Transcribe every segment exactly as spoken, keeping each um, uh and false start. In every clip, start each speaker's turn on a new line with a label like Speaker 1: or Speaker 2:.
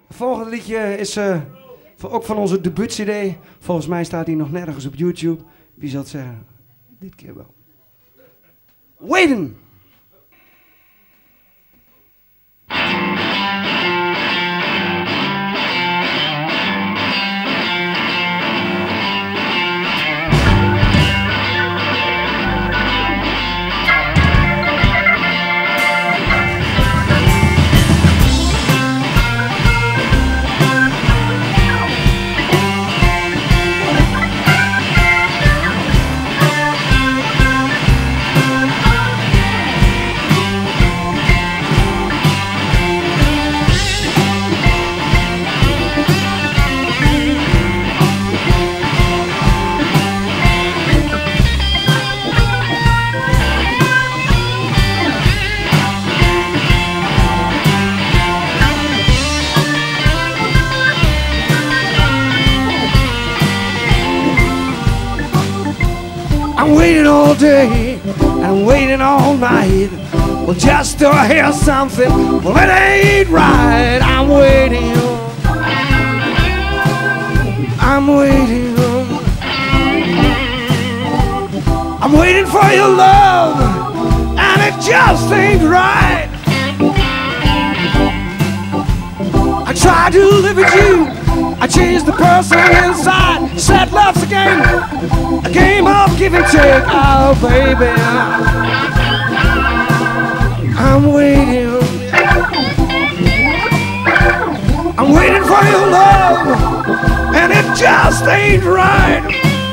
Speaker 1: Het volgende liedje is uh, ook van onze debuut-C D. Volgens mij staat hij nog nergens op YouTube. Wie zal het zeggen? Dit keer wel. Waiting! I'm waiting all day, and waiting all night. Well, just to hear something, well, it ain't right. I'm waiting, I'm waiting, I'm waiting for your love, and it just ain't right. I try to live with you, I changed the person inside. Said love's a game, a game of give and take. Oh, baby, I'm waiting, I'm waiting for your love, and it just ain't right.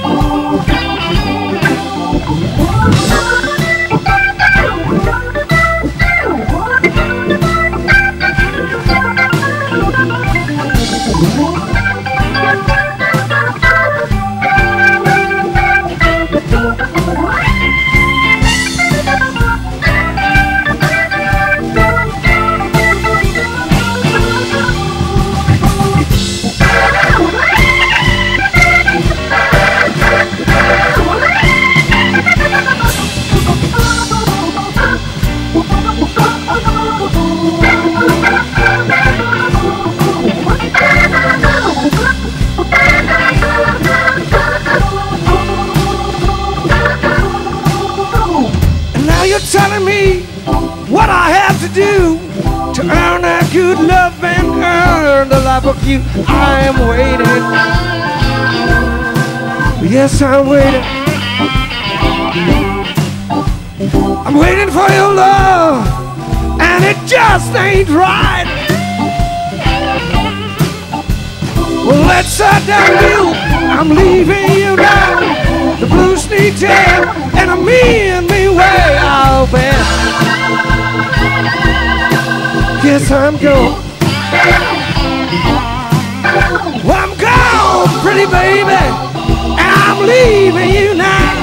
Speaker 1: Telling me what I have to do to earn that good love and earn the love of you. I am waiting, yes, I'm waiting, I'm waiting for your love, and it just ain't right. Well, let's sit down, Bill, I'm leaving you now. The blues need jam, and I'm me and me way out there. Yes, I'm gone. Well, I'm gone, pretty baby, and I'm leaving you now.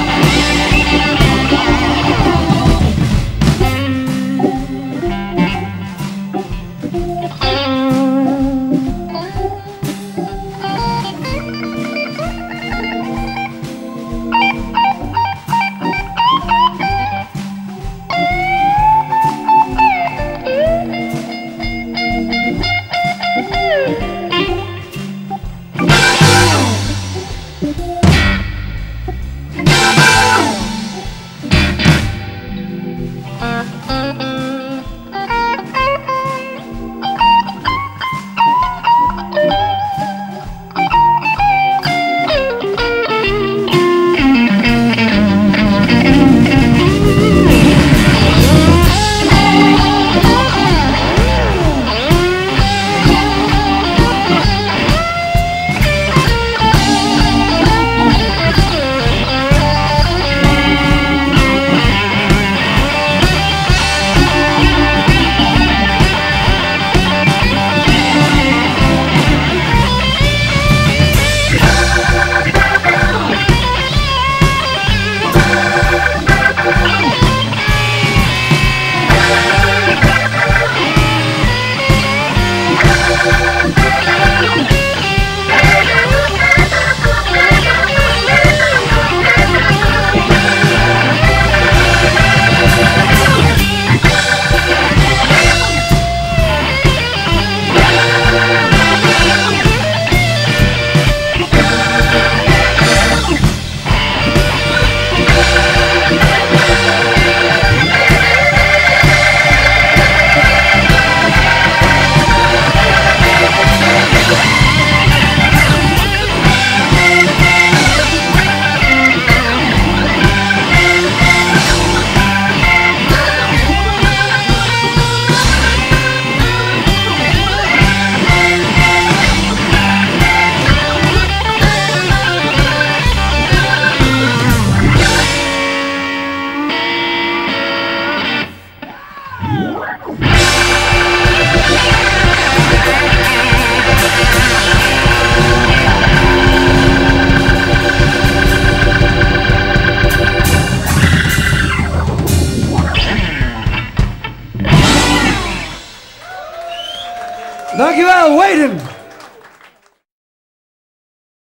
Speaker 1: Dankjewel, Whedon.